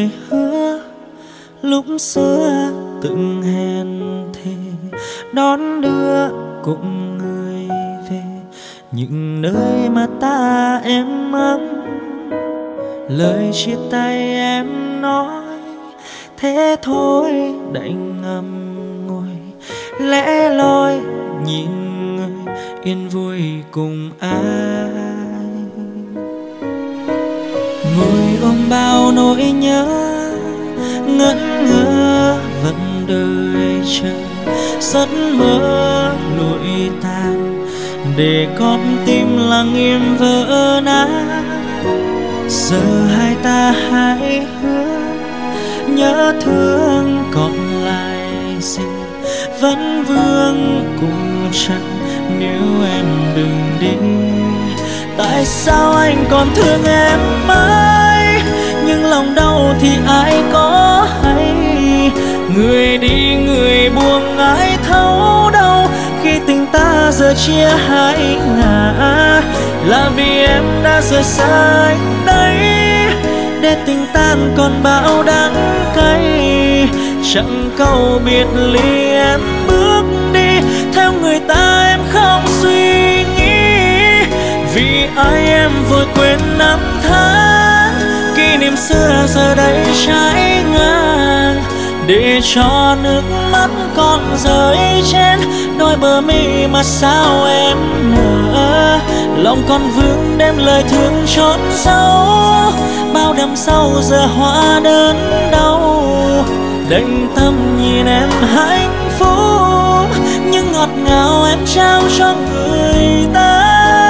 lời hứa lúc xưa từng hẹn thề đón đưa cùng người về những nơi mà ta êm ấm. Lời chia tay em nói thế thôi đành ngậm ngùi lẽ loi nhìn người yên vui cùng ai. Ngồi ôm bao nỗi nhớ ngẩn ngơ vẫn đợi chờ giấc mơ lụi tàn để con tim lặng im vỡ nát. Giờ hai ta hãy hứa nhớ thương còn lại gì vẫn vương cùng chẳng nếu em đừng đi. Tại sao anh còn thương em mãi nhưng lòng đau thì ai có hay. Người đi người buông ai thấu đâu khi tình ta giờ chia hai ngả. Là vì em đã rời xa anh đấy để tình tan còn bão đắng cay. Chẳng câu biệt ly em bước đi theo người ta em không suy nghĩ. Vì ai em vội quên năm tháng kỷ niệm xưa giờ đây trái ngang. Để cho nước mắt còn rơi trên đôi bờ mi mà sao em nỡ. Lòng con vương đem lời thương chôn sâu bao đêm sau giờ hóa đớn đau. Đành tâm nhìn em hạnh phúc nhưng ngọt ngào em trao cho người ta.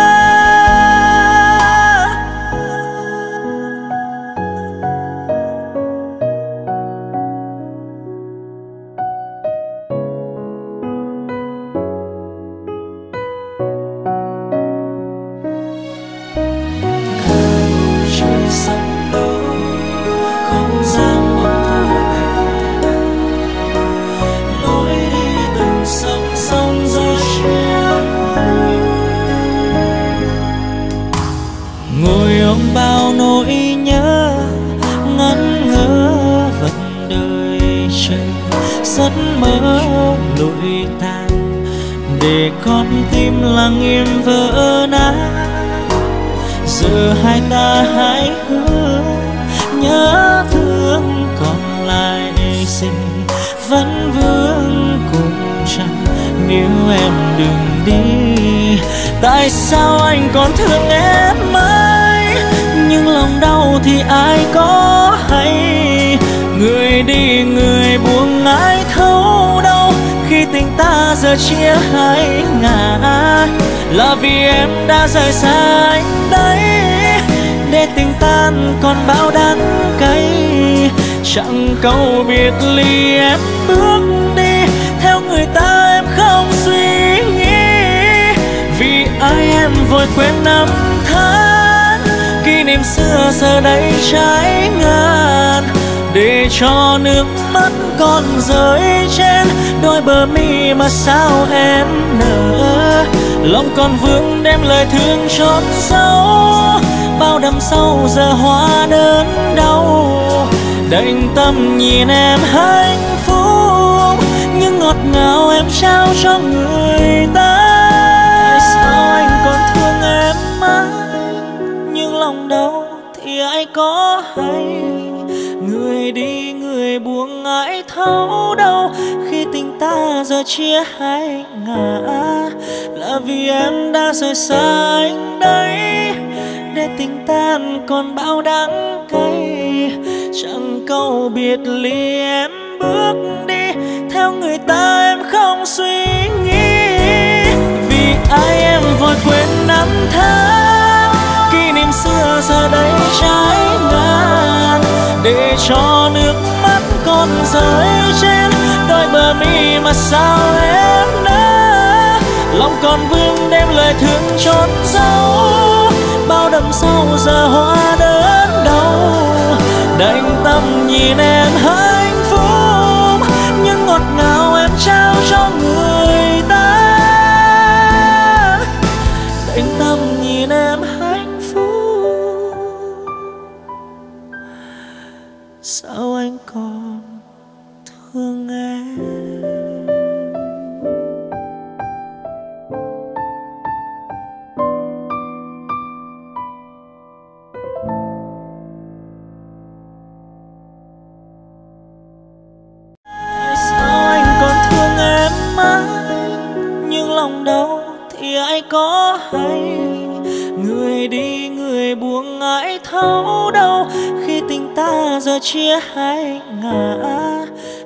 Bao nỗi nhớ ngẩn ngơ vẫn đợi chờ giấc mơ lụi tàn để con tim lặng im vỡ nát. Giờ hai ta hãy hứa nhớ thương còn lại gì vẫn vương cùng chẳng nếu em đừng đi. Tại sao anh còn thương em mãi nhưng lòng đau thì ai có hay. Người đi người buông ai thấu đâu khi tình ta giờ chia hai ngả. Là vì em đã rời xa anh đấy để tình tan còn bão đắng cay. Chẳng câu biệt ly em bước đi theo người ta em không suy nghĩ. Vì ai em vội quên năm tháng kỷ niệm xưa giờ đây trái ngang. Để cho nước mắt còn rơi trên đôi bờ mi mà sao em nỡ. Lòng còn vương đem lời thương chôn sâu bao đêm sau giờ hóa đớn đau. Đành tâm nhìn em hạnh phúc nhưng ngọt ngào em trao cho người ta. Tại sao anh còn thương em mãi nhưng lòng đau thì ai có hay. Người đi người buông ai thấu đâu khi tình ta giờ chia hai ngả. Là vì em đã rời xa anh đấy để tình tan còn bão đắng cay. Chẳng câu biệt ly em bước đi theo người ta em không suy nghĩ. Vì ai em vội quên năm tháng kỷ niệm xưa giờ đây trái ngang. Để cho nước mắt còn rơi trên đôi bờ mi mà sao em nỡ. Lòng còn vương đem lời thương chôn sâu bao đêm sau giờ hóa đớn đau. Đành tâm nhìn em hạnh phúc nhưng ngọt ngào em trao cho người ta. Đành tâm nhìn em hạnh phúc sao sao anh còn thương em. Nhưng lòng đau thì ai có hay, người đi người buông ai thấu đâu khi tình ta giờ chia hai ngả.